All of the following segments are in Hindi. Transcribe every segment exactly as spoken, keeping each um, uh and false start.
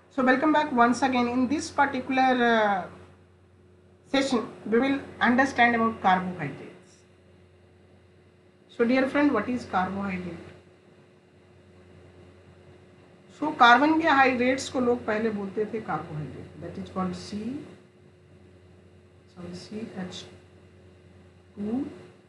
So welcome back once again. In this particular uh, session, we will understand about carbohydrates. So dear friend, what is carbohydrate? So carbon के हाइड्रेट्स को लोग पहले बोलते थे carbohydrate. That is called C. Sorry, C H two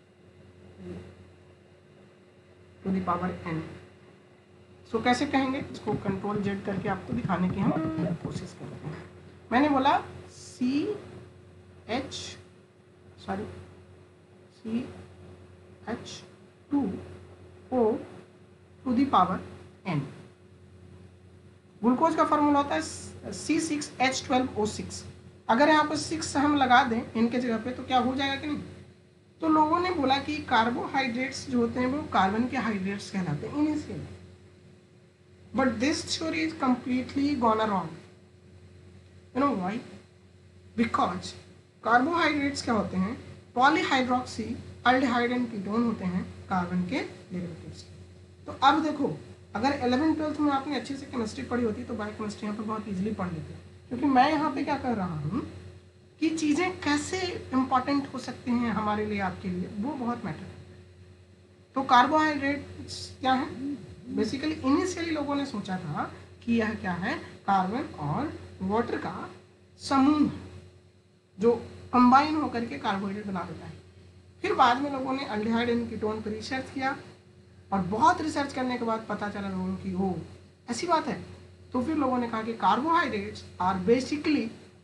to the power N. So so, कैसे कहेंगे इसको कंट्रोल जेड करके आपको दिखाने की हम कोशिश करते हैं. मैंने बोला C H sorry C H two O two the power N. Glucose का फॉर्मूला होता है C six H twelve O six. अगर यहाँ पर सिक्स हम लगा दें एन के जगह पे तो क्या हो जाएगा कि नहीं. तो लोगों ने बोला कि कार्बोहाइड्रेट्स जो होते हैं वो कार्बन के हाइड्रेट्स कहलाते हैं initially. But this theory is completely gone wrong. You know why? Because carbohydrates क्या होते हैं, पॉलीहाइड्रोक्सी अल्डिहाइड एंड कीटोन होते हैं कार्बन के डेरिवेटिव्स. तो अब देखो, अगर इलेवन ट्वेल्थ में आपने अच्छे से केमिस्ट्री पढ़ी होती तो बायोकेमिस्ट्री यहाँ पर बहुत इजीली पढ़ लेते. क्योंकि मैं यहाँ पे क्या कर रहा हूँ कि चीज़ें कैसे इंपॉर्टेंट हो सकती हैं हमारे लिए, आपके लिए, वो बहुत मैटर है. तो कार्बोहाइड्रेट्स क्या है, बेसिकली इनिशियली लोगों ने सोचा था कि यह क्या है, कार्बन और वाटर का समूह जो कंबाइन होकर के कार्बोहाइड्रेट बना देता है. फिर बाद में लोगों ने अल्डिहाइड एंड कीटोन पर रिसर्च किया और बहुत रिसर्च करने के बाद पता चला लोगों की हो ऐसी बात है. तो फिर लोगों ने कहा कि carbohydrates are basically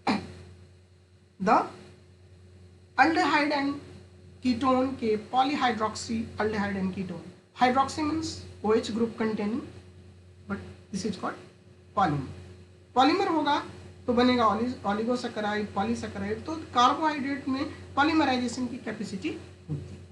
the aldehyde and ketone के polyhydroxy aldehyde and ketone. Hydroxy means OH group containing, but this is called polymer. Polymer होगा तो बनेगा ऑलिगोसैकेराइड, पॉलीसैकेराइड. तो कार्बोहाइड्रेट में पॉलीमराइजेशन की कैपेसिटी होती है.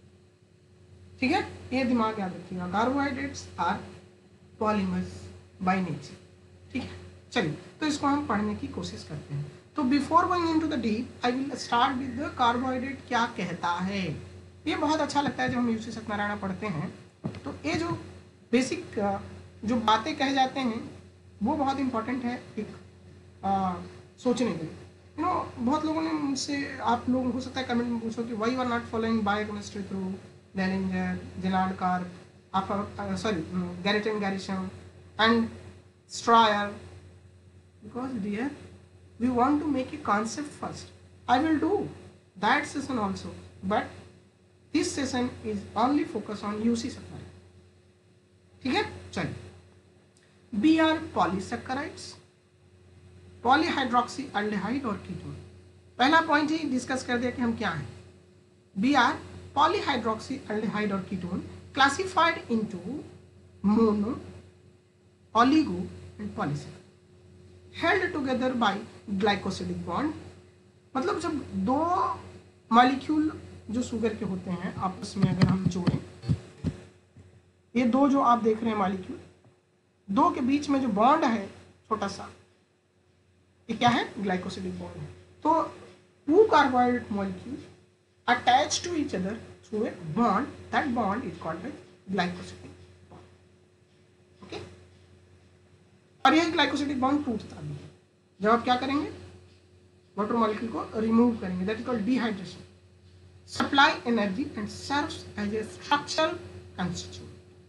ठीक है, ये दिमाग याद रखिएगा. Carbohydrates are polymers by nature. ठीक है, चलिए तो इसको हम पढ़ने की कोशिश करते हैं. तो before going into the deep I will start with the carbohydrate क्या कहता है. ये बहुत अच्छा लगता है जब हम यूसी सत्यनारायण पढ़ते हैं. तो ये जो बेसिक जो बातें कह जाते हैं वो बहुत इंपॉर्टेंट है एक आ, सोचने के लिए. यू नो बहुत लोगों ने मुझसे, आप लोग हो सकता है कमेंट में पूछो कि why you are not following biochemistry through Lehninger, Gerald Karp, आप sorry Garrett and Garrison and Stryer. Because dear we want to make a concept first. I will do that session also, but this session is only focus on you see supply. ठीक है, चलिए. We are polysaccharides, polyhydroxy aldehyde और कीटोन. पहला पॉइंट ही डिस्कस कर दिया कि हम क्या हैं. बी आर पॉलीहाइड्रोक्सी अल्डिहाइड और ketone classified into mono, oligo and polysaccharide held together by glycosidic bond. मतलब जब दो मॉलिक्यूल जो शुगर के होते हैं आपस में अगर हम जोड़ें, ये दो जो आप देख रहे हैं मॉलिक्यूल, दो के बीच में जो बॉन्ड है छोटा सा, ये क्या है, ग्लाइकोसिडिक बॉन्ड है. तो two carbohydrate molecule attach to each other through a bond, that bond is called by glycosidic bond. Okay, और यह ग्लाइकोसिडिक बॉन्ड टूटता भी है जब आप क्या करेंगे, वाटर मॉलिक्यूल को रिमूव करेंगे. That is called dehydration. Supply energy and serves as a structural constituent.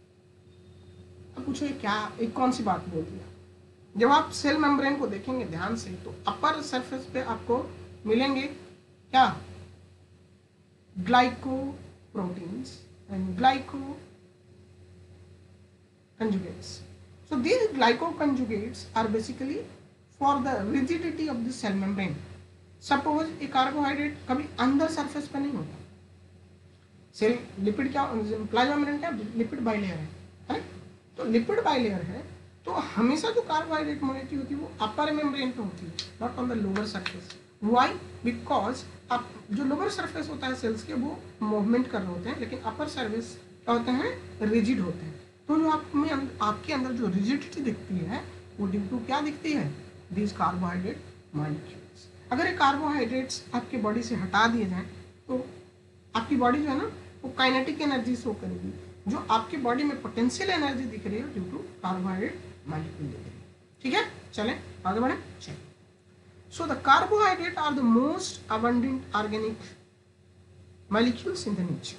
अब पूछो ये क्या, एक कौन सी बात बोल दिया. जब आप सेल मेम्ब्रेन को देखेंगे ध्यान से तो अपर सरफेस पे आपको मिलेंगे क्या, glycoproteins and glycoconjugates. So these glycoconjugates are basically for the rigidity of the cell membrane. Suppose एक कार्बोहाइड्रेट कभी अंदर सरफेस पे नहीं होता. सेल लिपिड क्या, प्लाज्मा मेम्ब्रेन क्या, लिपिड बाइलेयर है, है? तो लिपिड बाइलेयर है तो हमेशा जो कार्बोहाइड्रेट मॉलिक्यूल होती है वो अपर मेम्ब्रेन पे होती है, not on the lower surface. Why? Because आप जो लोअर सरफेस होता है सेल्स के वो मूवमेंट कर रहे होते हैं, लेकिन अपर सरफेस क्या होते हैं, रिजिड होते हैं. तो जो आप में आपके अंदर जो रिजिडिटी दिखती है वो ड्यू टू क्या दिखती है, दिस कार्बोहाइड्रेट मॉलिक्यूल्स. अगर ये कार्बोहाइड्रेट्स आपके बॉडी से हटा दिए जाएं तो आपकी बॉडी जो है ना वो काइनेटिक एनर्जी शो करेगी. जो आपकी बॉडी में पोटेंशियल एनर्जी दिख रही है ड्यू टू कार्बोहाइड्रेट मॉलिक्यूल दिख रही है. ठीक है, चलिए. चलें आगे बढ़े, चलें। So the carbohydrate are the most abundant organic molecules in the nature.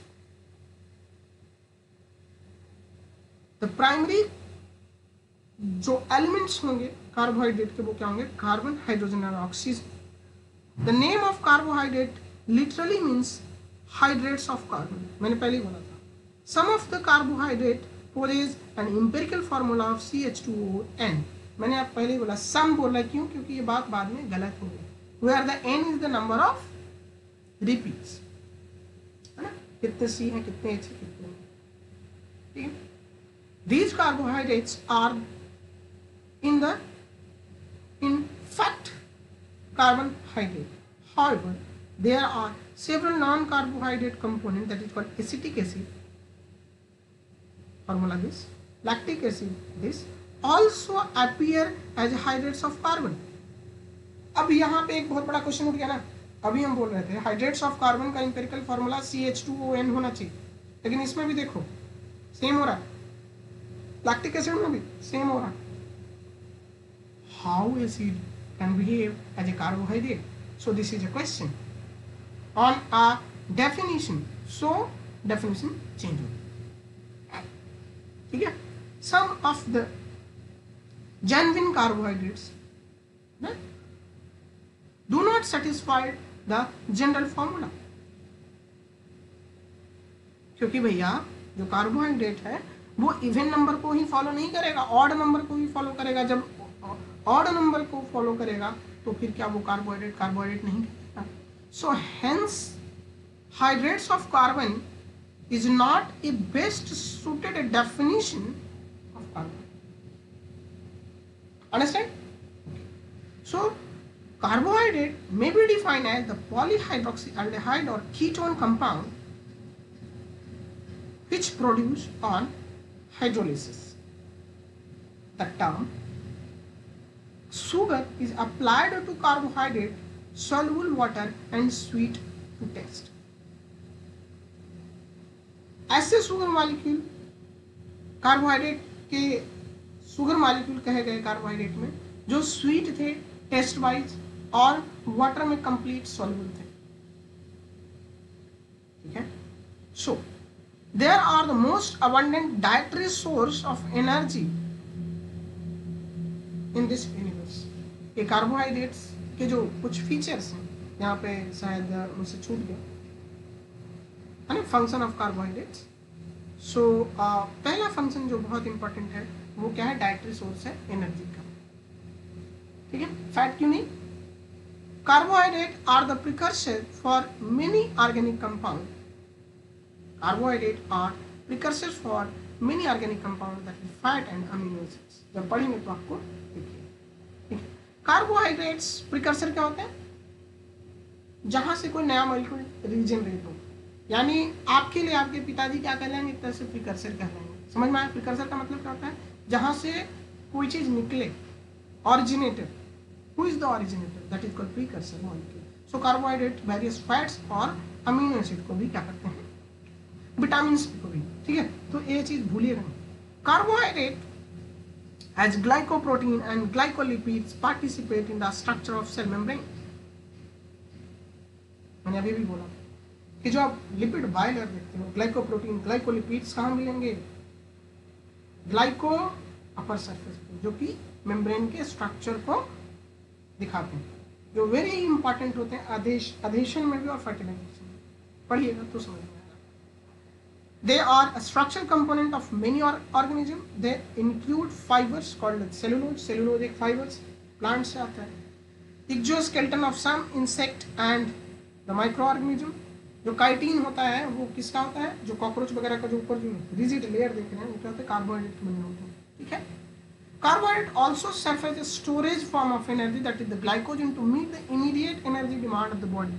The primary जो एलिमेंट्स होंगे कार्बोहाइड्रेट के वो क्या होंगे, कार्बन, हाइड्रोजन और oxygen. The name of carbohydrate literally means hydrates of carbon, मैंने पहले ही बोला था। Some of the carbohydrate possess an empirical formula of C H two O N, मैंने आप पहले ही बोला सम बोला, क्यों, क्योंकि ये बात बाद में गलत हो गई। Where the n is the number of repeats, है ना, कितने सी हैं, कितने एच है, कितने, ठीक है। These carbohydrates are in the in fact carbohydrate. However, there are several non-carbohydrate components that is called acetic acid, formula this, lactic acid, this also appear as hydrates of carbon. अब यहाँ पे एक बहुत बड़ा क्वेश्चन उठ गया ना, अभी हम बोल रहे थे हाइड्रेट्स ऑफ कार्बन का empirical formula C H two O N होना चाहिए, लेकिन इसमें भी देखो सेम हो रहा है, लैक्टिक एसिड में भी सेम हो रहा है। How acid can behave as a carbohydrate, so this is a question on a definition, so definition change हो, ठीक है। Some of the genuine carbohydrates do not satisfy the general formula, क्योंकि भैया जो कार्बोहाइड्रेट है वो इवन नंबर को ही फॉलो नहीं करेगा, ऑड नंबर को ही फॉलो करेगा। जब ऑड नंबर को फॉलो करेगा तो फिर क्या वो कार्बोहाइड्रेट कार्बोहाइड्रेट नहीं करेगा। So hence hydrates of carbon is not a best suited definition of carbon. Understand? So carbohydrate may be defined as the polyhydroxyaldehyde or ketone compound which produce on hydrolysis. The term sugar is applied to carbohydrate, soluble water and sweet to taste. ऐसे शुगर मॉलिक्यूल कार्बोहाइड्रेट के शुगर मॉलिक्यूल कहे गए कार्बोहाइड्रेट में जो स्वीट थे टेस्ट वाइज और वाटर में कंप्लीट सॉल्युबल थे, ठीक है। So there are the most abundant dietary source of energy in this universe. ये कार्बोहाइड्रेट्स के जो कुछ फीचर्स हैं यहाँ पे शायद मुझसे छूट गया है ना, फंक्शन ऑफ कार्बोहाइड्रेट्स। सो पहला फंक्शन जो बहुत इंपॉर्टेंट है वो क्या है, डाइटरी सोर्स है एनर्जी का, ठीक है। फैट क्यों नहीं, carbohydrate are the precursor for many organic compound, carbohydrate are precursor for many organic compound that is fat and amino acids. जब पढ़ेंगे तो आपको देखिए, ठीक है। कार्बोहाइड्रेट्स प्रिकर्सर क्या होते हैं, जहां से कोई नया मॉलिक्यूल रीजनरेट हो, यानी आपके लिए आपके पिताजी क्या कहलाएंगे, एक तरह से प्रिकर्सर कहलाएंगे। समझ में आया, प्रिकर्सर का मतलब क्या होता है, जहां से कोई चीज निकले, originator, who is the originator, that is called precursor molecule. So carbohydrate various fats और अमीनो एसिड को भी क्या करते हैं, विटामिन को भी, ठीक है। तो ये चीज भूलिएगा नहीं। Carbohydrate as glycoprotein and glycolipids participate in the structure of cell membrane. मैंने अभी भी बोला कि जो आप लिपिड बायलर देखते हो, ग्लाइकोप्रोटीन ग्लाइकोलिपिड्स कहाँ मिलेंगे, ग्लाइको अपर सरफेस पे, जो कि मेम्ब्रेन के स्ट्रक्चर को दिखाते हैं, जो वेरी इंपॉर्टेंट होते हैं आदेश अधेशन में भी और फर्टिलाइजेशन में। पढ़िएगा तो समझ में आएगा। They are a structural component of many organism, they include fibres called cellulose, cellulose एक फाइबर्स प्लांट से आता है। Exoskeleton of some insect and the microorganism, जो काइटिन होता है वो किसका होता है, जो कॉकरोच वगैरह का जो ऊपर जो रिजिड लेयर देख रहे हैं वो क्या होता है, कार्बोहाइड्रेट बने होते हैं, ठीक है। Carbohydrate also serve as a storage form of energy that is the glycogen to meet the immediate energy demand of the body.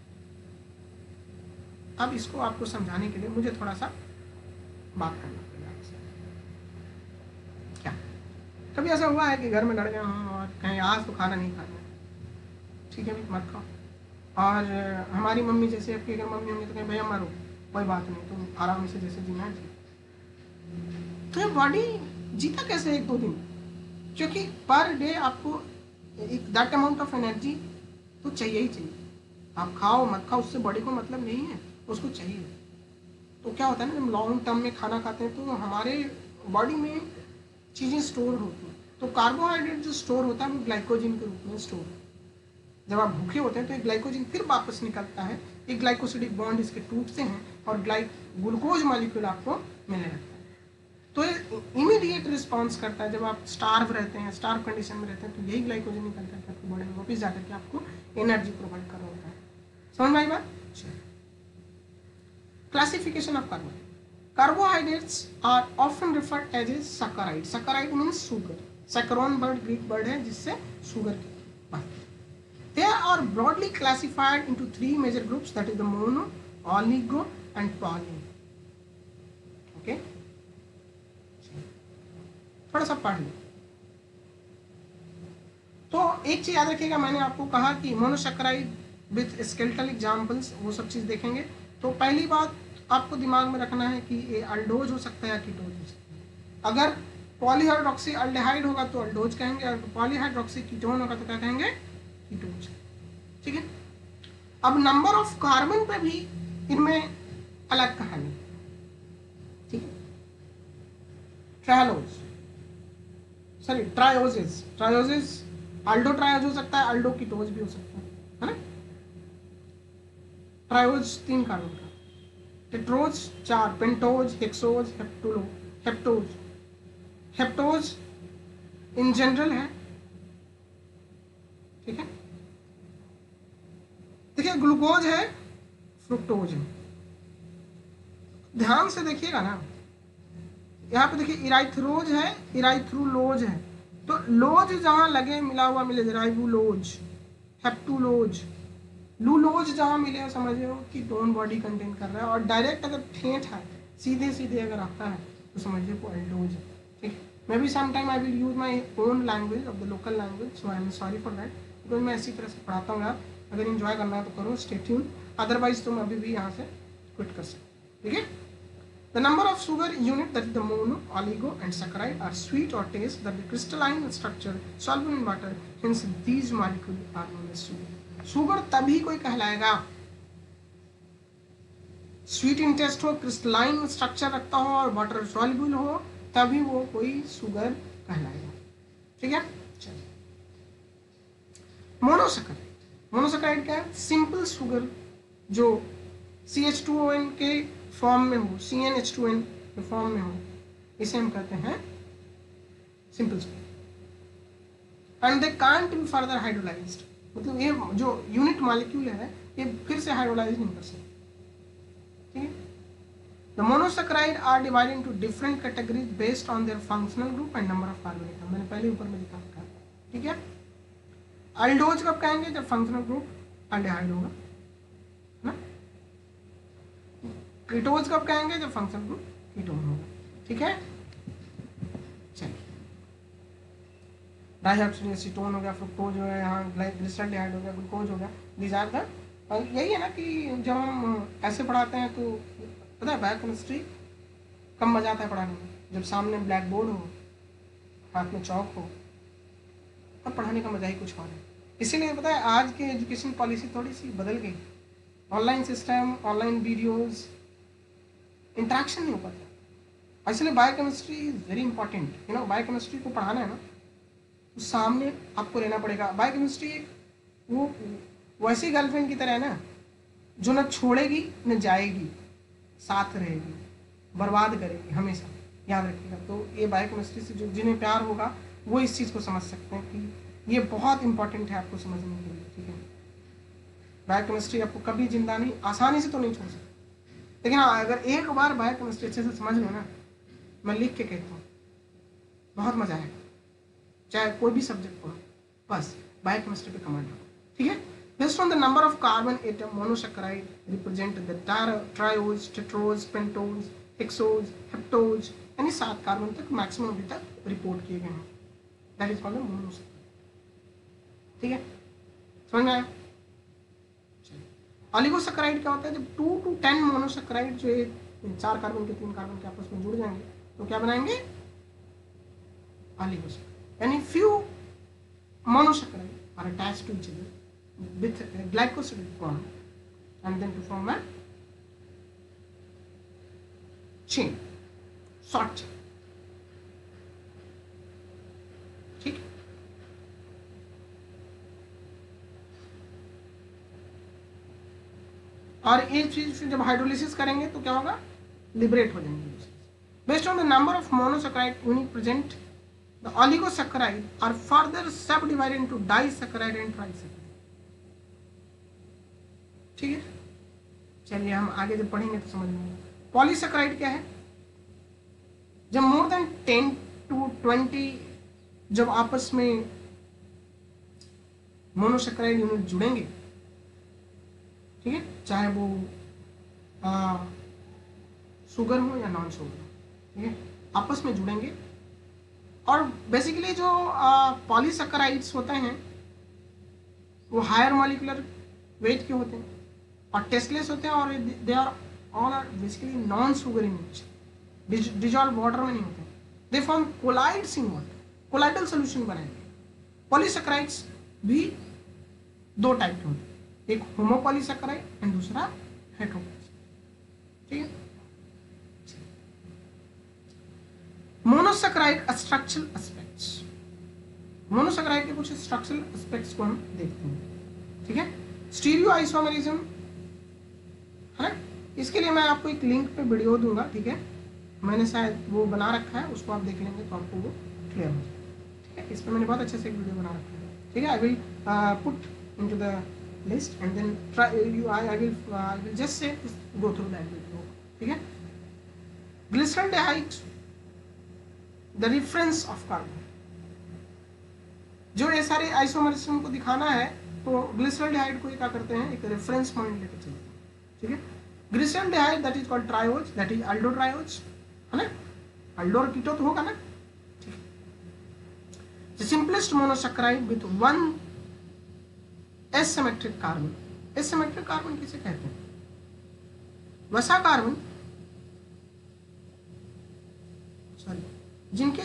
अब इसको आपको समझाने के लिए मुझे थोड़ा सा बात करना पड़ेगा आपसे। क्या कभी ऐसा हुआ है कि घर में लड़ गए हों और कहीं आज तो खाना नहीं खाना, ठीक है भी मत खाओ, और हमारी मम्मी जैसे आपकी अगर मम्मी होंगी तो कहीं भैया मारो, कोई बात नहीं, तुम आराम से जैसे जीना है जी। तो ये बॉडी जीता कैसे एक दो दिन, क्योंकि पर डे आपको एक दैट अमाउंट ऑफ एनर्जी तो चाहिए ही चाहिए। आप खाओ मत खाओ उससे बॉडी को मतलब नहीं है, उसको चाहिए। तो क्या होता है ना, जब लॉन्ग टर्म में खाना खाते हैं तो हमारे बॉडी में चीज़ें स्टोर होती हैं। तो कार्बोहाइड्रेट जो स्टोर होता है वो ग्लाइकोजन के रूप में स्टोर होता है। जब आप भूखे होते हैं तो एक ग्लाइकोजन फिर वापस निकलता है, एक ग्लाइकोसिडिक बॉन्ड इसके टूटते हैं और ग्लाइक ग्लूकोज मॉलिक्यूल आपको मिलने लगता है। तो ये इमीडिएट रिस्पॉन्स करता है। जब आप स्टार्व रहते हैं, स्टार्व कंडीशन में रहते हैं, तो यही ग्लाइकोजन निकल करके आपकी बॉडी में वापस जाकर के आपको एनर्जी प्रोवाइड कर रहा होता है। समझ में आई बात? Classification of carbohydrate. Carbohydrates are often referred as a saccharide. Saccharide means sugar. सैकरोन वर्ड ग्रीक वर्ड है जिससे शुगर की बात। They are broadly classified into three major groups, that is the mono, oligo and poly. Okay? थोड़ा सा पढ़ लो। तो एक चीज याद रखिएगा, मैंने आपको कहा कि मोनोसैकराइड विथ स्केलेटल एग्जांपल्स, वो सब चीज देखेंगे। तो पहली बात आपको दिमाग में रखना है कि ये अल्डोज हो सकता है या कीटोज हो सकता है। अगर पॉलीहाइड्रोक्सी अल्डेहाइड होगा तो अल्डोज कहेंगे, अगर पॉलीहाइड्रोक्सी कीटोन होगा तो क्या कहेंगे? कीटोज। ठीक है। अब नंबर ऑफ कार्बन पे भी इनमें अलग कहानी। ठीक है। ट्रायलोज सॉरी ट्रायोजेस ट्रायोजेस अल्डो ट्रायोज हो सकता है, अल्डो कीटोज भी हो सकता है, है ना। ट्रायोज तीन कार्बन का, टेट्रोज चार, पेंटोज, हेक्सोज, हेप्टुलो हेप्टोज हेप्टोज इन जनरल है। ठीक है। देखिए ग्लूकोज है, फ्रुक्टोज है। ध्यान से देखिएगा ना, यहाँ पे देखिए इराइथ्रोज है, इराइथ्रुलोज है। तो लोज जहां लगे मिला हुआ मिले, राइबुलोज, हेप्टुलोज, लूलोज जहां मिले समझ लो कि टोन बॉडी कंटेन कर रहा है। और डायरेक्ट अगर ठेठ है, सीधे सीधे अगर आता है तो समझिए वो एल्डोज है। ठीक है। Maybe some time I will use my own language of the local language, so I am sorry for that, because मैं इसी तरह से पढ़ाता हूँ यार। अगर एंजॉय करना है तो करो, स्टे ट्यून, अदरवाइज तुम अभी भी यहाँ से क्विट कर सकते। ठीक है। The number of sugar unit, that is the mono, oligo and saccharide, are sweet or taste, that the crystalline structure soluble in water, hence these molecules are known as sugar. Sugar तभी कोई कहलाएगा स्वीट इन टेस्ट हो, क्रिस्टलाइन स्ट्रक्चर रखता हो और वाटर सॉल्युबल हो, तभी वो कोई सुगर कहलाएगा। ठीक है। चलिए मोनोसैकराइड। मोनोसैकराइड क्या है? सिंपल सुगर जो C H two O N के फॉर्म में हो, C N H two N के फॉर्म में हो, इसे हम कहते हैं simple sugar. And they can't be further hydrolysed, मतलब ये जो यूनिट मॉलिक्यूल है ये फिर से हाइड्रोलाइज नहीं कर सकते। ठीक है। The monosaccharide are divided into different categories based on their functional group and number of carbon atom. मैंने पहले ऊपर में लिखा था। ठीक है। अल्डोज कब कहेंगे? जब फंक्शनल ग्रुप अल्डेहाइड होगा ना। कीटोज कब कहेंगे? जब फंक्शनल ग्रुप कीटोन होगा। ठीक है। चलिए डाइऑक्सीडेसिटोन हो गया, फ्रुक्टोज हो गया, यहाँ ग्लिसरॉल्डिहाइड हो गया, ग्लूकोज हो गया। दीज आर द, यही है ना कि जब हम ऐसे पढ़ाते हैं तो पता है बायोकेमिस्ट्री कम मजा आता है पढ़ाने में, जब सामने ब्लैक बोर्ड हो, हाथ में चौक हो, तब पढ़ाने का मजा ही कुछ और है। इसीलिए पता है आज की एजुकेशन पॉलिसी थोड़ी सी बदल गई। Online system, online videos, interaction नहीं हो पाता। इसलिए biochemistry is very important. You know biochemistry को पढ़ाना है ना तो सामने आपको रहना पड़ेगा। बायोकेमिस्ट्री एक वो वैसी गर्लफ्रेंड की तरह है ना जो न छोड़ेगी न जाएगी, साथ रहेगी, बर्बाद करेगी हमेशा, याद रखिएगा। तो ये बायोकेमिस्ट्री से जो जिन्हें प्यार होगा वो इस चीज़ को समझ सकते हैं कि ये बहुत इंपॉर्टेंट है आपको समझने के लिए। ठीक है। बायोकेमिस्ट्री आपको कभी जिंदा नहीं, आसानी से तो नहीं छोड़ सकते, लेकिन हाँ अगर एक बार बायोकेमिस्ट्री अच्छे से समझ लो ना, मैं लिख के कहता हूँ बहुत मजा आएगा, चाहे कोई भी सब्जेक्ट पढ़ो, बस बायोकेमिस्ट्री पे कमांड रखो। ठीक है। Based on the number of carbon atom, monosaccharide represent the triose, tetrose, pentose, hexose, heptose, यानी सात कार्बन तक मैक्सिमम अभी तक रिपोर्ट किए गए हैं। That is called a monosaccharide। ठीक है। समझ में आया? ऑलिगोसैकराइड क्या होता है? जब टू टू टेन मोनोसैकराइड जो एक चार कार्बन के तीन कार्बन के आपस में जुड़ जाएंगे तो क्या बनाएंगे? ऑलिगोसैकराइड। यानी few monosaccharide are attached to each other with a glycosidic bond and then to form a chain, short chain. ठीक, और ये चीज जब हाइड्रोलिसिस करेंगे तो क्या होगा, लिबरेट हो जाएंगे. Based on the number of monosaccharide unit present, the oligosaccharide are further subdivided into disaccharide and trisaccharide. ठीक है, चलिए हम आगे जब पढ़ेंगे तो समझ में. पॉलीसैकेराइड क्या है, जब more than ten to twenty जब आपस में मोनोसैकेराइड यूनिट जुड़ेंगे, ठीक है, चाहे वो आ, शुगर हो या नॉन शुगर, ठीक है, आपस में जुड़ेंगे. और बेसिकली जो पॉलीसैकेराइड्स होते हैं वो हायर मॉलिक्यूलर वेट के होते हैं और टेस्टलेस होते हैं, और they are all are basically non sugar in nature, dissolve water में नहीं होते. They form colloids in water, colloidal solution बनाएंगे. पॉलीसैकेराइड्स भी दो टाइप के होते हैं, एक होमोपॉलीसैकेराइड एंड दूसरा हेटेरोपॉलीसैकेराइड. ठीक है, मोनोसैकेराइड स्ट्रक्चरल एस्पेक्ट्स. मोनोसैकेराइड के कुछ स्ट्रक्चरल एस्पेक्ट्स को हम देखते हैं. ठीक है, स्टीरियो आइसोमेरिज्म है ना, इसके लिए मैं आपको एक लिंक पे वीडियो दूंगा. ठीक है, मैंने शायद वो बना रखा है, उसको आप देख लेंगे तो आपको वो क्लियर हो जाएगा. ठीक है, इस पर मैंने बहुत अच्छे से एक वीडियो बना रखा है. ठीक है, I will put into the list and then try you I I will I will just say go through that video. ठीक है, glyceraldehyde the reference of carbon. जो ये सारे आइसोमरिज्म को दिखाना है तो ग्लिसरॉल्डिहाइड को क्या करते हैं, एक रेफरेंस पॉइंट लेकर चलते हैं. ठीक है, glyceraldehyde that is called triose, that is aldotriose, है ना, अल्डो और कीटो तो होगा ना. ठीक है, the simplest monosaccharide with one asymmetric carbon. Asymmetric carbon किसे कहते हैं, वसा कार्बन सॉरी जिनके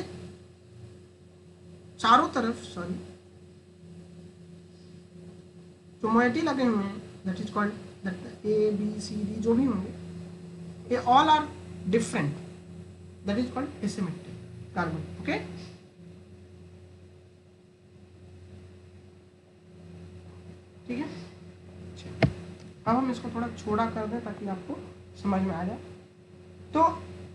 चारों तरफ सॉरी जो मोइटी लगे हुए हैं, that is called that A B C D जो भी होंगे, ये all are different, that is called asymmetric carbon. Okay, ठीक है. अब हम इसको थोड़ा छोड़ा कर दें ताकि आपको समझ में आ जाए. तो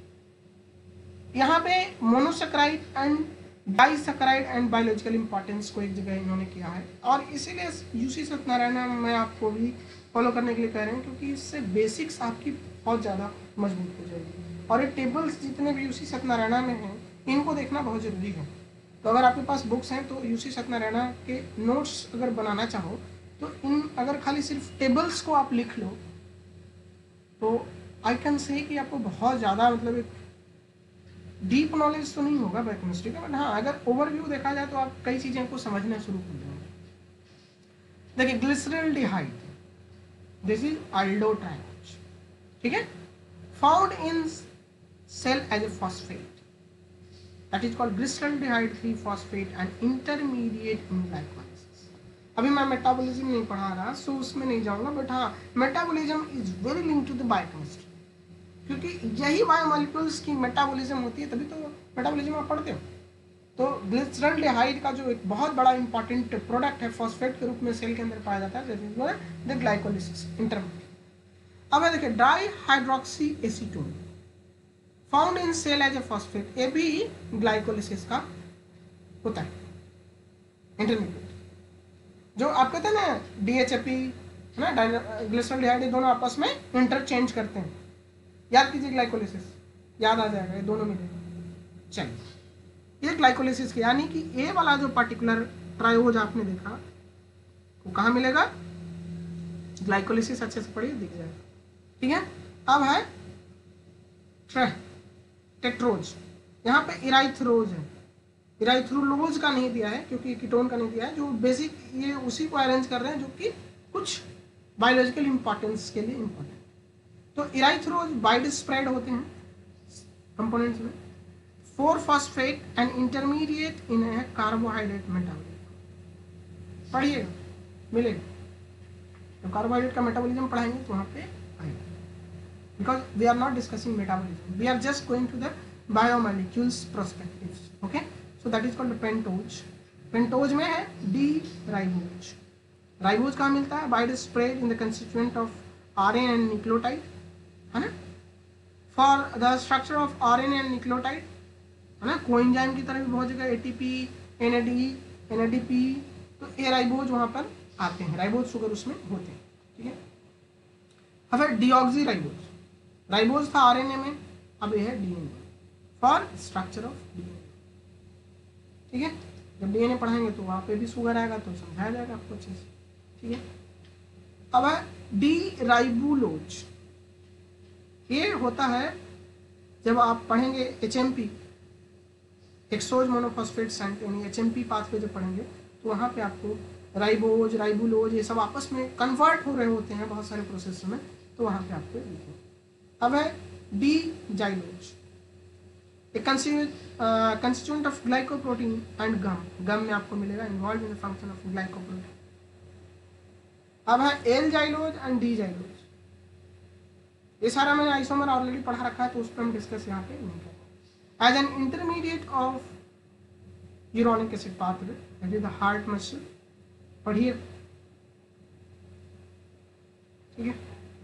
यहाँ पे monosaccharide and disaccharide and biological importance को एक जगह इन्होंने किया है, और इसीलिए यूसी सत्यनारायण में आपको भी फॉलो करने के लिए कह रहे हैं, क्योंकि इससे बेसिक्स आपकी बहुत ज़्यादा मजबूत हो जाएगी. और ये टेबल्स जितने भी यूसी सत्यनारायण में हैं इनको देखना बहुत ज़रूरी है. तो अगर आपके पास बुक्स हैं तो यूसी सत्यनारायण के नोट्स अगर बनाना चाहो तो इन अगर खाली सिर्फ टेबल्स को आप लिख लो तो आई कैन से कि आपको बहुत ज़्यादा मतलब एक डीप नॉलेज तो नहीं होगा बायोकेमिस्ट्री का, बट हाँ अगर ओवरव्यू देखा जाए तो आप कई चीज़ें को समझना शुरू कर देंगे. देखिए, glyceraldehyde this is aldotriose. ठीक है, found in cell as a phosphate, that is called glyceraldehyde three phosphate and intermediate in glycolysis. अभी मैं मेटाबॉलिज्म नहीं पढ़ा रहा सो उसमें नहीं जाऊंगा, बट हाँ metabolism is very link to the biochemistry, क्योंकि यही बायोमॉलिक्यूल्स की मेटाबॉलिज्म होती है, तभी तो मेटाबॉलिज्म आप पढ़ते हो. तो ग्लिसरॉल्डिहाइड का जो एक बहुत बड़ा इंपॉर्टेंट प्रोडक्ट है फॉस्फेट के रूप में सेल के अंदर पाया जाता है, द ग्लाइकोलिसिस इंटरमीडिएट. अब देखिए, dihydroxy acetone found in cell as a phosphate, ये भी ग्लाइकोलिसिस का होता है इंटरमीडिएट. जो आप कहते हैं ना डीएचएपी है ना, ग्लिसरॉल्डिहाइड, ये दोनों आपस में इंटरचेंज करते हैं. याद कीजिए ग्लाइकोलिसिस, याद आ जाएगा, ये दोनों मिलेंगे. चलिए, ये ग्लाइकोलिसिस के यानी कि ए वाला जो पर्टिकुलर ट्राइओज आपने देखा वो कहाँ मिलेगा, ग्लाइकोलिसिस अच्छे से पढ़िए दिख जाएगा. ठीक है, अब है ट्रे टेट्रोज, यहाँ पे इराइथ्रोज है. इराइथ्रोलोज का नहीं दिया है क्योंकि कीटोन का नहीं दिया है, जो बेसिक ये उसी को अरेंज कर रहे हैं जो कि कुछ बायोलॉजिकल इंपॉर्टेंस के लिए इंपॉर्टेंट. तो इराइथ्रोज वाइड स्प्रेड होते हैं कंपोनेंट्स में. Four phosphate and intermediate in है कार्बोहाइड्रेट मेटाबॉलिज्म। पढ़िएगा, मिलेगा। तो कार्बोहाइड्रेट का मेटाबॉलिज्म पढ़ाएंगे तो वहाँ पे आएगा, because we are not discussing metabolism, we are just going to the biomolecules perspectives. Okay, so that is called pentose. Pentose में है डी राइबोज। राइबोज कहाँ मिलता है? Widespread in the constituent of RNA and nucleotide, है ना। For the structure of RNA and nucleotide, है ना, कोएंजाइम की तरह भी बहुत जगह एटीपी, एनएडी, एनएडीपी, तो ए राइबोज वहाँ पर आते हैं, राइबोज शुगर उसमें होते हैं, ठीक है। अब है डीऑक्सी राइबोज। राइबोज था आरएनए में, अब ये है DNA for structure of DNA, ठीक है। जब डीएनए पढ़ाएंगे तो वहाँ पे भी शुगर आएगा तो समझाया जाएगा आपको अच्छे से, ठीक है। अब है डी राइबुलोज। ये होता है जब आप पढ़ेंगे एचएमपी, एक्सोज मोनोफॉस्फेट सेंट, यानी एचएमपी पाथवे जब पढ़ेंगे तो वहाँ पे आपको राइबोज, राइबुलोज ये सब आपस में कन्वर्ट हो रहे होते हैं बहुत सारे प्रोसेस में, तो वहाँ पे आपको लिखें। अब है D xylose, a constituent of glycoprotein and gum. Gum में आपको मिलेगा, involve in the function of glycoprotein. अब है L xylose and D xylose. ये सारा मैंने आइसोमर ऑलरेडी पढ़ा रखा है तो उस पर हम डिस्कस यहाँ पे नहीं करेंगे। As an intermediate of uronic acid pathway that is the heart muscle, पढ़िए, ठीक है।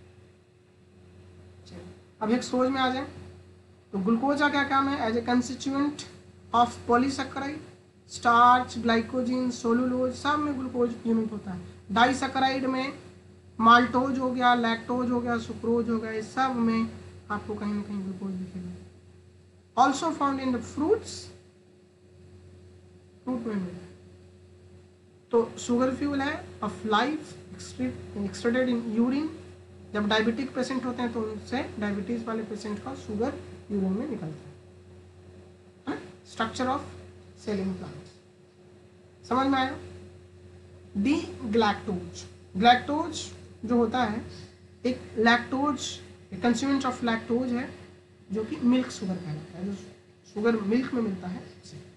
अब एक सोच में आ जाए तो ग्लूकोज का क्या काम है? As a constituent of polysaccharide, starch, glycogen, cellulose, सब में ग्लूकोज यूनिट होता है। डाइसैकेराइड में माल्टोज हो गया, लैक्टोज हो गया, सुक्रोज हो गया, इस सब में आपको कहीं ना कहीं ग्लूकोज दिखेगा। Also found in the fruits, fruit में मिलता है। तो शुगर फ्यूल है of life excreted in urine. जब डायबिटिक पेशेंट होते हैं तो उनसे डायबिटीज वाले पेशेंट का शुगर यूरिन में निकलता है। Structure of cell in plants, समझ में आया? D galactose. ग्लैक्टोज जो होता है एक लैक्टोज, एक कंस्टिट्यूएंट ऑफ लैक्टोज है जो कि मिल्क शुगर कहलाता है, जो शुगर मिल्क में मिलता है।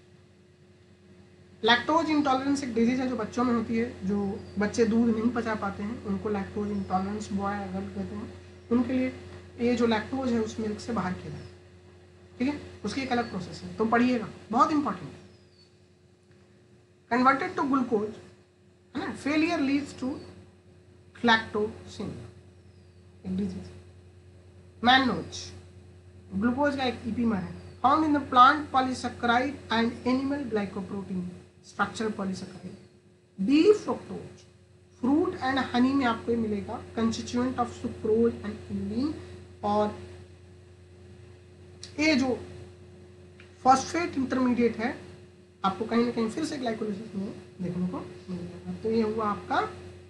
लैक्टोज इंटॉलरेंस एक डिजीज है जो बच्चों में होती है, जो बच्चे दूध नहीं पचा पाते हैं उनको लैक्टोज इंटॉलरेंस बॉय अगर कहते हैं, उनके लिए ये जो लैक्टोज है उस मिल्क से बाहर किया जाए, ठीक है। उसकी एक अलग प्रोसेस है, तो पढ़िएगा, बहुत इंपॉर्टेंट है। कन्वर्टेड टू ग्लूकोज, है ना, फेलियर लीड्स टू लैक्टोसिन, एक डिजीज। मैनोज ग्लूकोज का एक ईपीमर है, found in the plant polysaccharide and animal glycoprotein structure polysaccharide. D fructose, fruit and honey में आपको मिलेगा, constituent of sucrose and inulin. और ये जो फॉस्फेट इंटरमीडिएट है आपको कहीं ना कहीं फिर से ग्लाइकोलाइसिस में देखने को मिल जाएगा। तो ये हुआ आपका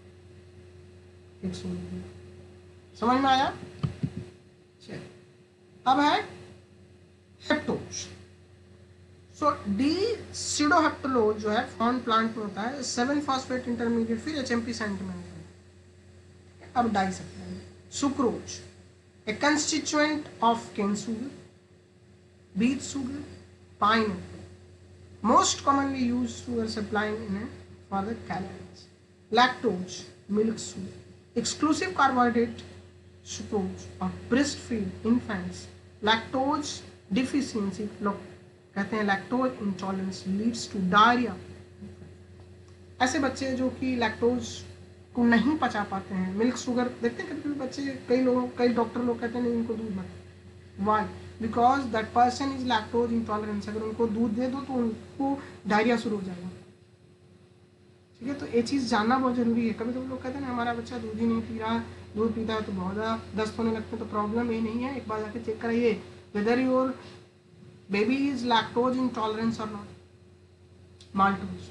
एक सौ, समझ में आया? चलिए अब है हेप्टोज। सो डी सीडोहेप्टलोज जो है फाउंड प्लांट में होता है, सेवन फॉस्फेट इंटरमीडिएट, फिर एचएमपी सेंट में है। अब disaccharide. Sucrose a constituent of cane sugar, beet sugar, pineapple, most commonly used sugar supplying in it for the calories. Lactose, milk sugar, exclusive carbohydrate sucrose of breastfeed infants. Lactose deficiency, लोग कहते हैं lactose intolerance leads to diarrhea. ऐसे बच्चे जो कि लैक्टोज को नहीं पचा पाते हैं, मिल्क शुगर देखते हैं कभी कभी बच्चे, कई लोग, कई डॉक्टर लोग कहते हैं नहीं इनको दूध मत, why? Because that person is lactose intolerance. अगर उनको दूध दे दो तो उनको डायरिया शुरू हो जाएगा, ठीक है। तो ये चीज़ जानना बहुत जरूरी है। कभी कभी लोग कहते हैं ना हमारा बच्चा दूध ही नहीं पी रहा, दूध पीता है तो बहुत ज़्यादा दस्त होने लगते हैं। तो प्रॉब्लम ये नहीं है, एक बार जाके चेक कराइए whether your baby is lactose intolerance और नॉट। माल्टोज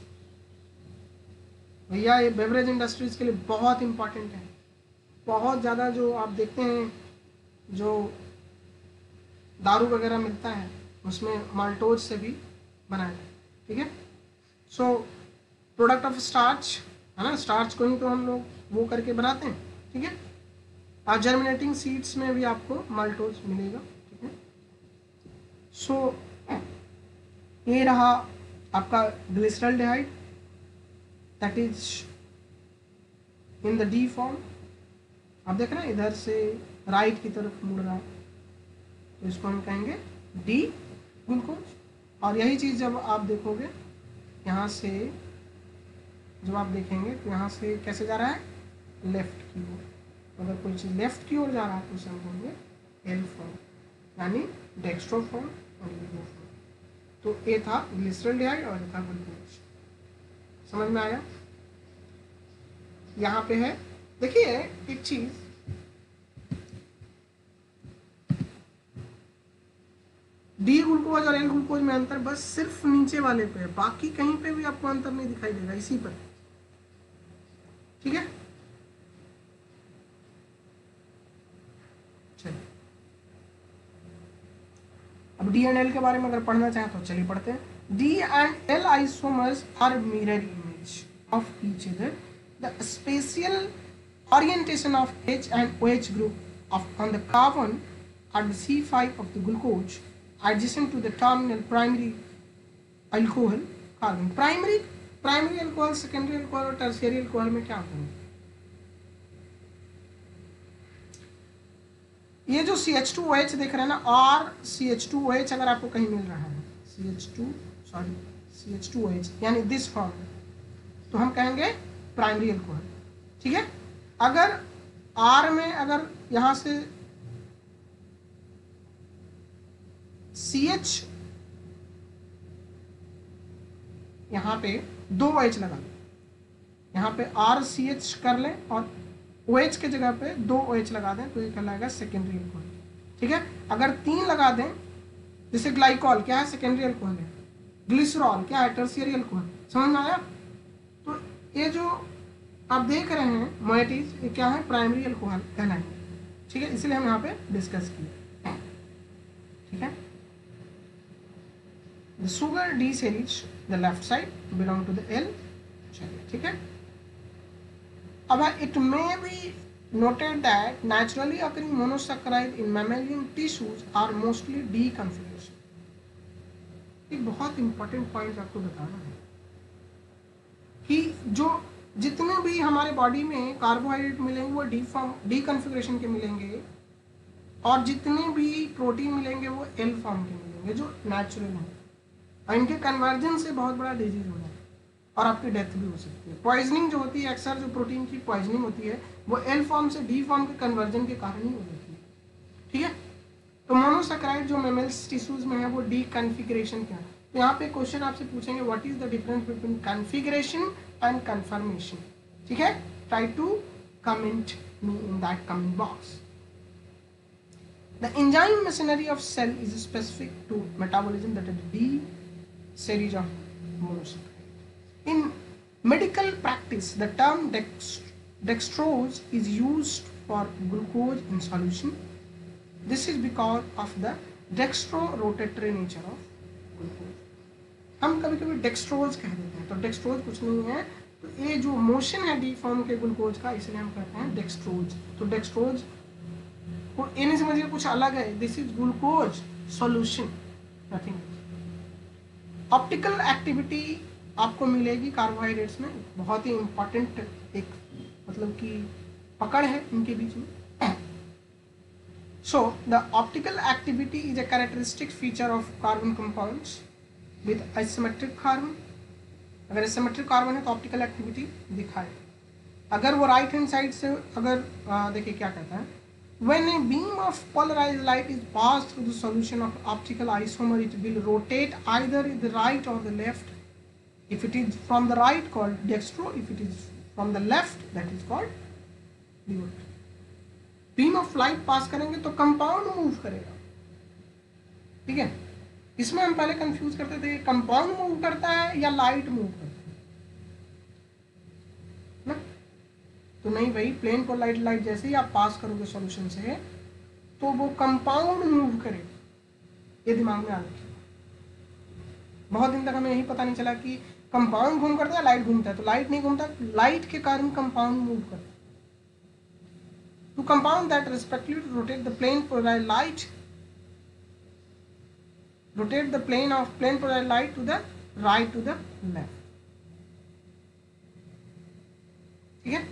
भैया ये बेवरेज इंडस्ट्रीज के लिए बहुत इंपॉर्टेंट है, बहुत ज़्यादा। जो आप देखते हैं जो दारू वगैरह मिलता है उसमें माल्टोज से भी बनाया है, ठीक है। सो प्रोडक्ट ऑफ स्टार्च, है ना, स्टार्च को ही तो हम लोग वो करके बनाते हैं, ठीक है। और जर्मिनेटिंग सीड्स में भी आपको माल्टोज मिलेगा, ठीक है। सो ये रहा आपका glyceraldehyde, that is in the D form. आप देख रहे हैं इधर से राइट की तरफ मुड़ रहा है, तो इसको हम कहेंगे डी ग्लूकोज। और यही चीज़ जब आप देखोगे यहाँ से, जब आप देखेंगे तो यहाँ से कैसे जा रहा है, लेफ्ट की ओर। अगर कोई चीज़ लेफ्ट की ओर जा रहा है तो उसे हम कहेंगे एल फॉर्म, यानी डेक्स्ट्रो फॉर्म और लिगो फॉर्म। तो ये था ग्लिसरल्डिहाइड और ये था ग्लूकोज। समझ में आया? यहाँ पे है, देखिए एक चीज, डी ग्लूकोज और एल ग्लूकोज में अंतर बस सिर्फ नीचे वाले पे है, बाकी कहीं पे भी आपको अंतर नहीं दिखाई देगा, इसी पर। ठीक है, चलिए अब डी एंड एल के बारे में अगर पढ़ना चाहें तो चलिए पढ़ते हैं। D and L isomers are mirror image of each other. The spatial orientation of H and OH group of on the carbon at the C five of the glucose adjacent to the terminal primary alcohol carbon. Primary primary alcohol, secondary alcohol और tertiary alcohol में क्या होता है? ये जो C H two O H देख रहे हैं ना, और C H two O H अगर आपको कहीं मिल रहा है, C H two sorry C H two O H यानी दिस फॉर्म, तो हम कहेंगे प्राइमरी अल्कोहल। ठीक है, अगर R में अगर यहां से C H यहां पे दो OH लगा दें, यहां पे R C H कर लें और OH के जगह पे दो OH लगा दें तो ये कहलाएगा सेकेंडरी अल्कोहल। ठीक है, अगर तीन लगा दें, जैसे ग्लाइकॉल क्या है, सेकेंडरी अल्कोहल है, ग्लिसरॉल क्या है, टर्शियरी अल्कोहल। समझ में आया? तो ये जो आप देख रहे हैं मोएटीज, ये क्या है, प्राइमरी अल्कोहल कहलाएंगे। ठीक है, इसलिए हम यहाँ पे डिस्कस किए। ठीक है, the sugar D series the left side belong to the L. चलिए ठीक है, अब it may be noted that naturally occurring monosaccharide in mammalian tissues are mostly D configuration। एक बहुत इंपॉर्टेंट पॉइंट आपको बताना है कि जो जितने भी हमारे बॉडी में कार्बोहाइड्रेट मिलेंगे वो डी फॉर्म डी कॉन्फ़िगरेशन के मिलेंगे, और जितने भी प्रोटीन मिलेंगे वो एल फॉर्म के मिलेंगे जो नेचुरल हैं, और इनके कन्वर्जन से बहुत बड़ा डिजीज होना है और आपकी डेथ भी हो सकती है। पॉइजनिंग जो होती है, अक्सर जो प्रोटीन की पॉइजनिंग होती है वो एल फॉर्म से डी फॉर्म के कन्वर्जन के कारण ही हो जाती है। ठीक है, तो मोनोसैकेराइड जो मैमल्स टिश्यूज में है वो डी कॉन्फ़िगरेशन क्या है। तो यहाँ पे क्वेश्चन आपसे पूछेंगे what is the difference between configuration and conformation. ठीक है, try to comment me in that comment box. The enzyme machinery of cell is specific to metabolism that is D series of monosaccharides. In medical practice, the term dex dextrose is used for glucose in solution. This is because of the dextro-rotatory nature of glucose. हम कभी कभी डेक्सट्रोज कह देते हैं, तो डेक्सट्रोज कुछ नहीं है, तो ये जो मोशन है डी फॉर्म के ग्लूकोज का, इसलिए हम कहते हैं डेक्सट्रोज। तो डेक्सट्रोज को ये नहीं समझिए कुछ अलग है, this is glucose solution, nothing. Optical activity आपको मिलेगी कार्बोहाइड्रेट्स में, बहुत ही इंपॉर्टेंट एक मतलब कि पकड़ है इनके बीच में। So the optical activity is a characteristic feature of carbon compounds with isometric carbon. अगर आइसोमेट्रिक कार्बन है तो ऑप्टिकल एक्टिविटी दिखाए। अगर वो राइट हैंड साइड से, अगर देखिए क्या कहता है, when a beam of polarized light is passed through the solution of optical isomer, it will rotate either in the right or the left. If it is from the right, called dextro. If it is from the left, that is called levotro. beam of light पास करेंगे तो कंपाउंड मूव करेगा। ठीक है, इसमें हम पहले कंफ्यूज करते थे कंपाउंड मूव करता है या लाइट मूव करता है ना, तो नहीं भाई, प्लेन पर लाइट लाइट जैसे ही आप पास करोगे सॉल्यूशन से तो वो कंपाउंड मूव करेगा, ये दिमाग में आ रखिए। बहुत दिन तक हमें यही पता नहीं चला कि कंपाउंड घूम करता है, लाइट घूमता है, तो लाइट नहीं घूमता, लाइट के कारण कंपाउंड मूव करता है। Two compound that respectively rotate the plane polarized light rotate the plane of plane polarized light to the right to the left. ठीक है,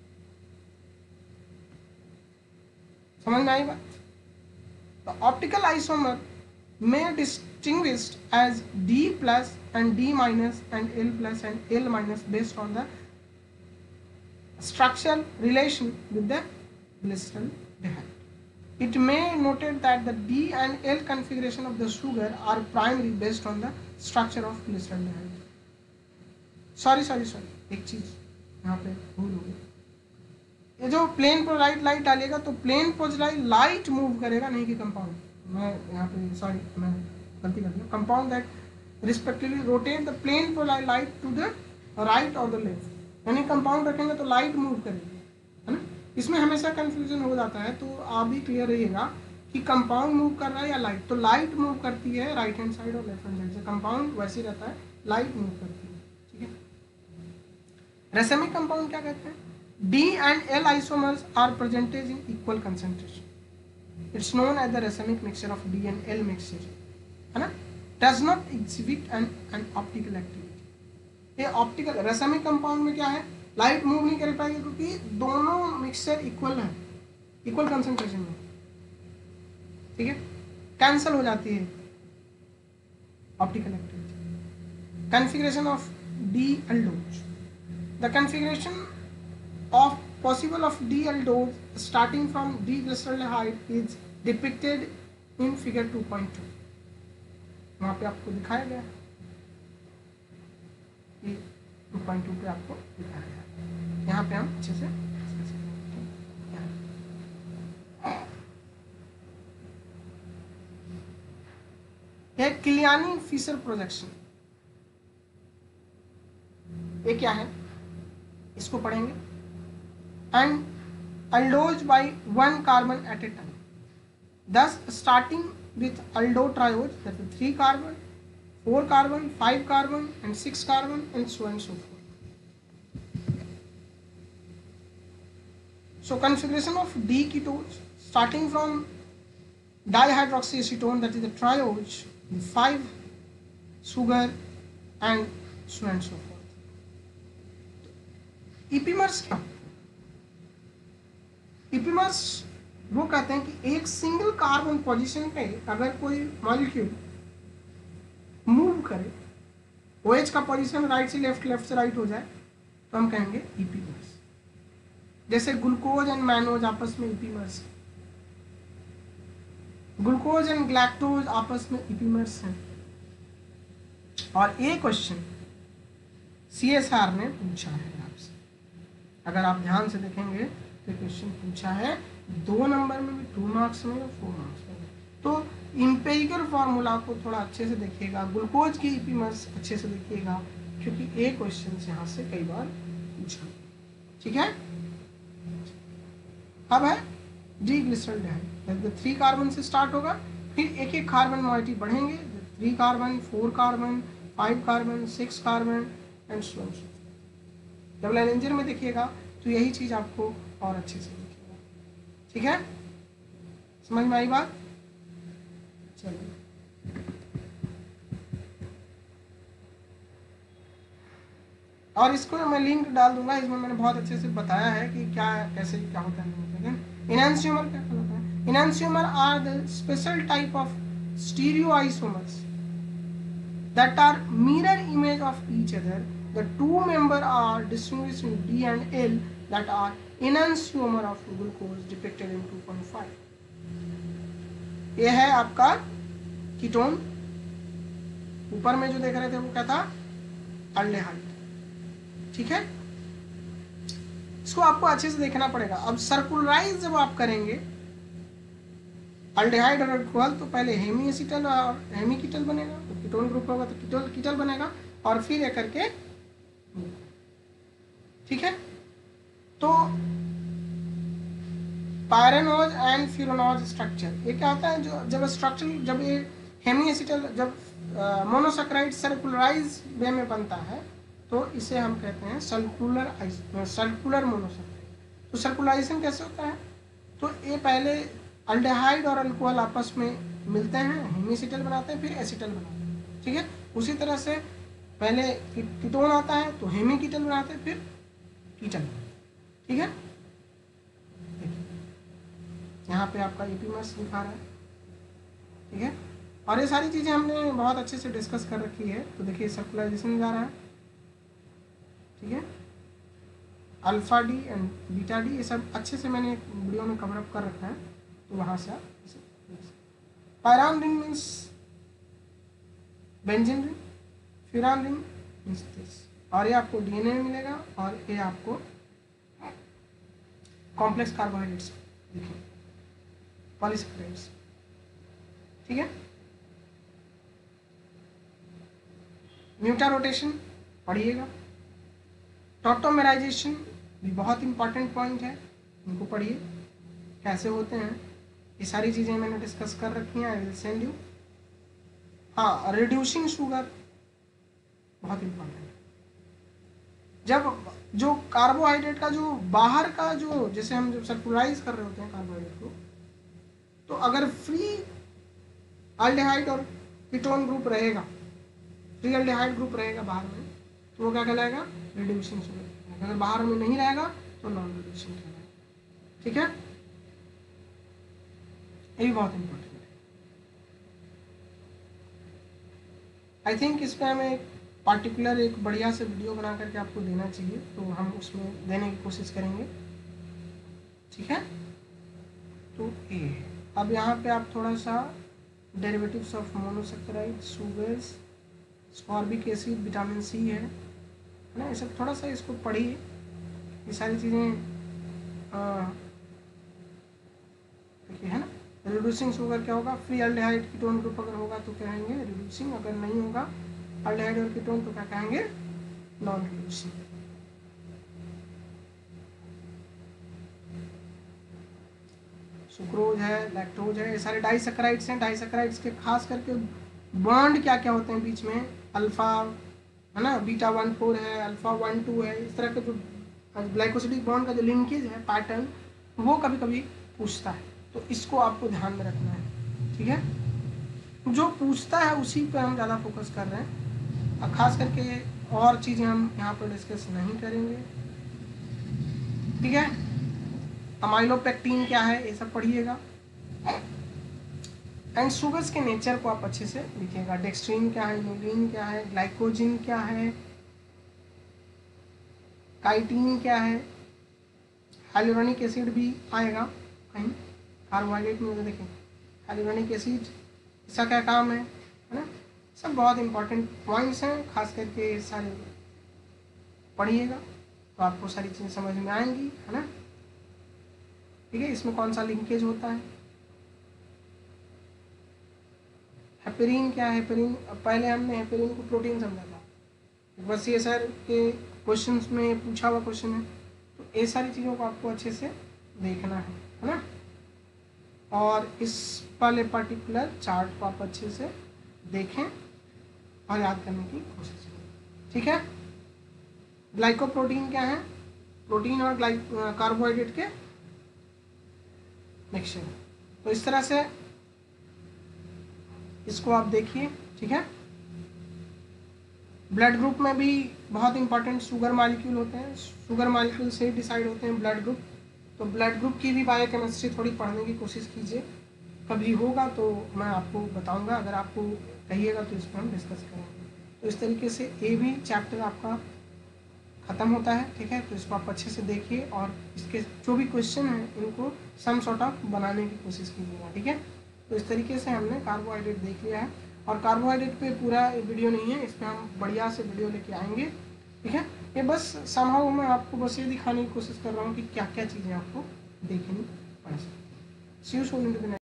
समझ में आई बात? The optical isomer may distinguished as D plus and D minus and L plus and L minus based on the structural relation with the glyceraldehyde. It may noted that the D and L configuration of the sugar are primary based on the structure of glyceraldehyde. Sorry sorry sorry एक चीज यहाँ पे भूल हो गई, ये जो प्लेन पोलराइज लाइट डालेगा तो प्लेन पोलराइज लाइट मूव करेगा, नहीं कि कंपाउंड. मैं यहाँ पे सॉरी मैं गलती कर दिया. Compound that respectively rotate the plane polarize light to the right और द लेफ्ट. यानी कंपाउंड रखेंगे तो लाइट मूव करेगी, है ना. इसमें हमेशा कंफ्यूजन हो जाता है, तो आप भी क्लियर रहिएगा कि कंपाउंड मूव कर रहा है या लाइट. तो लाइट मूव करती है राइट हैंड साइड और लेफ्ट हैंड साइड से, कंपाउंड वैसे ही रहता है, लाइट मूव करती है. ठीक है. रेसेमिक कंपाउंड क्या कहते हैं? D and L isomers are presented in equal concentration. It's known as the racemic mixture of D and L mixture, है ना. Does not exhibit an an optical activity. ये ऑप्टिकल रेसेमिक कंपाउंड में क्या है, लाइट मूव नहीं कर पाएगी क्योंकि दोनों मिक्सचर इक्वल है, इक्वल कंसंट्रेशन में. ठीक है, कैंसल हो जाती है optical activity. Configuration of D aldose. The configuration of possible of D aldose starting from D-glyceraldehyde is depicted in figure two point two. वहाँ पे आपको दिखाया गया, ये two point two पे आपको दिखाया गया. यहाँ पे हम अच्छे से ये किलियानी फिशर प्रोजेक्शन, ये क्या है इसको पढ़ेंगे. And aldose by one carbon at a time. Thus, starting with aldotriose, that is three carbon, four carbon, five carbon, and six carbon, and so on and so forth. So, configuration of D ketones, starting from dihydroxyacetone, that is the triose, five sugar, and so on and so forth. Epimers क्या? इपिमर्स वो कहते हैं कि एक सिंगल कार्बन पोजीशन पे अगर कोई मॉलिक्यूल मूव करे, OH का पोजीशन राइट से लेफ्ट, लेफ्ट से राइट हो जाए, तो हम कहेंगे इपिमर्स. जैसे ग्लूकोज एंड मैनोज आपस में इपिमर्स, ग्लूकोज एंड ग्लैक्टोज आपस में इपिमर्स हैं. और ये क्वेश्चन सीएसआर ने पूछा है आपसे, अगर आप ध्यान से देखेंगे तो क्वेश्चन पूछा है दो नंबर में भी, टू मार्क्स में और फोर मार्क्स में. तो इंपेरिकल फार्मूला को थोड़ा अच्छे से देखिएगा, ग्लूकोज की इपिमर्स अच्छे से देखिएगा, क्योंकि एक क्वेश्चन यहाँ से कई बार पूछा. ठीक है. अब है डी ग्लिसरॉल्डिहाइड, थ्री कार्बन से स्टार्ट होगा, फिर एक एक कार्बन मोइटी बढ़ेंगे, three carbon, four carbon, five carbon, six carbon and so on. जब लाइनेंजर में देखिएगा तो यही चीज आपको और अच्छे से देखिएगा. ठीक है, समझ में आई बात? चलिए और इसको मैं लिंक डाल दूंगा, इसमें मैंने बहुत अच्छे से बताया है कि क्या कैसे क्या होता है. इनैंसियोमर क्या कहलाता है? Enantiomer are the special type of stereoisomers that are mirror image of each other. The two member are distinguished in D and L that are enantiomer of glucose depicted in two point five. ये है आपका कीटोन. ऊपर में जो देख रहे थे वो क्या था? अल्डेहाइड. ठीक है, इसको आपको अच्छे से देखना पड़ेगा. अब सर्कुलराइज जब आप करेंगे अल्डेहाइड और अल्कोहल, तो पहले हेमी एसिटल और हेमी कीटल बनेगा, तो कीटोन ग्रुप होगा तो कीटोन कीटल बनेगा, और फिर ये करके. ठीक है, तो पायरेनोज एंड फ्यूरानोज स्ट्रक्चर, ये क्या होता है? जो जब स्ट्रक्चर जब ये हेमी एसिटल जब मोनोसैकेराइड सर्कुलराइज वे में बनता है तो इसे हम कहते हैं सर्कुलर सर्कुलर मोनोसैकेराइड. तो सर्कुलराइजेशन कैसे होता है? तो ये पहले अल्डेहाइड और अल्कोहल आपस में मिलते हैं, हेमीसिटल बनाते हैं, फिर एसिटल बनाते हैं, ठीक है। उसी तरह से पहले कीटोन आता है तो हेमी कीटल बनाते हैं, फिर कीटल, ठीक है। यहाँ पे आपका एपीमस दिखा रहा है, ठीक है। और ये सारी चीज़ें हमने बहुत अच्छे से डिस्कस कर रखी है। तो देखिए सर्कुलराइजेशन जा रहा है, ठीक है। Alpha D and beta D ये सब अच्छे से मैंने वीडियो में कवर अप कर रखा है, तो वहाँ से आप pyran ring means benzene ring, furan ring means this, और ये आपको डीएनए में मिलेगा, और ये आपको कॉम्प्लेक्स कार्बोहाइड्रेट्स देखिए, पॉलीसेकेराइड्स, ठीक है। म्यूटा रोटेशन पढ़िएगा, टॉटोमेराइजेशन भी बहुत इंपॉर्टेंट पॉइंट है, इनको पढ़िए कैसे होते हैं, ये सारी चीज़ें मैंने डिस्कस कर रखी हैं, आई विल सेंड यू। हाँ, रिड्यूसिंग शुगर बहुत इंपॉर्टेंट है। जब जो कार्बोहाइड्रेट का जो बाहर का जो, जैसे हम जब सर्कुलराइज कर रहे होते हैं कार्बोहाइड्रेट को, तो अगर फ्री अल्डिहाइड और कीटोन ग्रुप रहेगा, फ्री अल्डिहाइड ग्रुप रहेगा बाहर में, तो वो क्या कहलाएगा, रिड्यूसिंग शुगर। अगर बाहर में नहीं रहेगा तो नॉन रिड्यूसिंग कहलाएगा, ठीक है। ये भी बहुत इंपॉर्टेंट है। आई थिंक इस पर हमें एक पार्टिकुलर एक बढ़िया से वीडियो बना करके आपको देना चाहिए, तो हम उसमें देने की कोशिश करेंगे, ठीक है। तो ये अब यहाँ पे आप थोड़ा सा derivatives of monosaccharide, sugars, ascorbic acid, vitamin C है ना, ये सब थोड़ा सा इसको पढ़िए, ये सारी चीज़ें देखिए, है ना। रिड्यूसिंग शुगर क्या होगा, फ्री अल्डिहाइड कीटोन ग्रुप अगर होगा तो कहेंगे रिड्यूसिंग, अगर नहीं होगा अल्डिहाइड और कीटोन तो क्या कहेंगे, नॉन रिड्यूसिंग। सुक्रोज है, लैक्टोज है, ये सारे डाइसैकेराइड्स हैं। डाइसैकेराइड्स के खास करके बॉन्ड क्या क्या होते हैं बीच में, अल्फा है ना, बीटा वन फोर है, अल्फा वन टू है, इस तरह के जो ग्लाइकोसिडिक बॉन्ड का जो लिंकेज है, पैटर्न, वो कभी कभी पूछता है, तो इसको आपको ध्यान में रखना है, ठीक है। जो पूछता है उसी पर हम ज़्यादा फोकस कर रहे हैं, और खास करके और चीज़ें हम यहाँ पर डिस्कस नहीं करेंगे, ठीक है। अमाइलोपेक्टिन क्या है ये सब पढ़िएगा, एंड शुगर्स के नेचर को आप अच्छे से लिखिएगा। डेक्स्ट्रीन क्या है, इनोलिन क्या है, ग्लाइकोजिन क्या है, काइटिन क्या है, हाइलुरोनिक एसिड भी आएगा कहीं कार्बोहाइड्रेट में, तो देखें हाइलुरोनिक एसिड, इसका क्या काम है है ना। सब बहुत इंपॉर्टेंट पॉइंट्स हैं, खास करके सारे पढ़िएगा तो आपको सारी चीज़ें समझ में आएंगी, है ना, ठीक है। इसमें कौन सा लिंकेज होता है, हेपेरिन क्या है, हेपेरिन पहले हमने हेपेरिन को प्रोटीन समझा था, बस ये सर के क्वेश्चंस में पूछा हुआ क्वेश्चन है, तो ये सारी चीज़ों को आपको अच्छे से देखना है है ना, और इस वाले पर्टिकुलर चार्ट को आप अच्छे से देखें और याद करने की कोशिश करें, ठीक है। ग्लाइकोप्रोटीन क्या है, प्रोटीन और ग्लाइक कार्बोहाइड्रेट के मिक्सचर, तो इस तरह से इसको आप देखिए, ठीक है। ब्लड ग्रुप में भी बहुत इंपॉर्टेंट शुगर मॉलिक्यूल होते हैं, शुगर मॉलिक्यूल से डिसाइड होते हैं ब्लड ग्रुप, तो ब्लड ग्रुप की भी बायोकेमिस्ट्री थोड़ी पढ़ने की कोशिश कीजिए, कभी होगा तो मैं आपको बताऊंगा, अगर आपको कहिएगा तो इस पर हम डिस्कस करेंगे। तो इस तरीके से ये भी चैप्टर आपका ख़त्म होता है, ठीक है। तो इसको आप अच्छे से देखिए और इसके जो भी क्वेश्चन हैं इनको सम सॉर्ट ऑफ बनाने की कोशिश कीजिएगा, ठीक है। तो इस तरीके से हमने कार्बोहाइड्रेट देख लिया है, और कार्बोहाइड्रेट पे पूरा वीडियो नहीं है, इस पर हम बढ़िया से वीडियो लेके आएंगे, ठीक है। ये बस समहाउ मैं आपको बस ये दिखाने की कोशिश कर रहा हूँ कि क्या क्या चीज़ें आपको देखनी पड़ सकती है। See you soon in the next.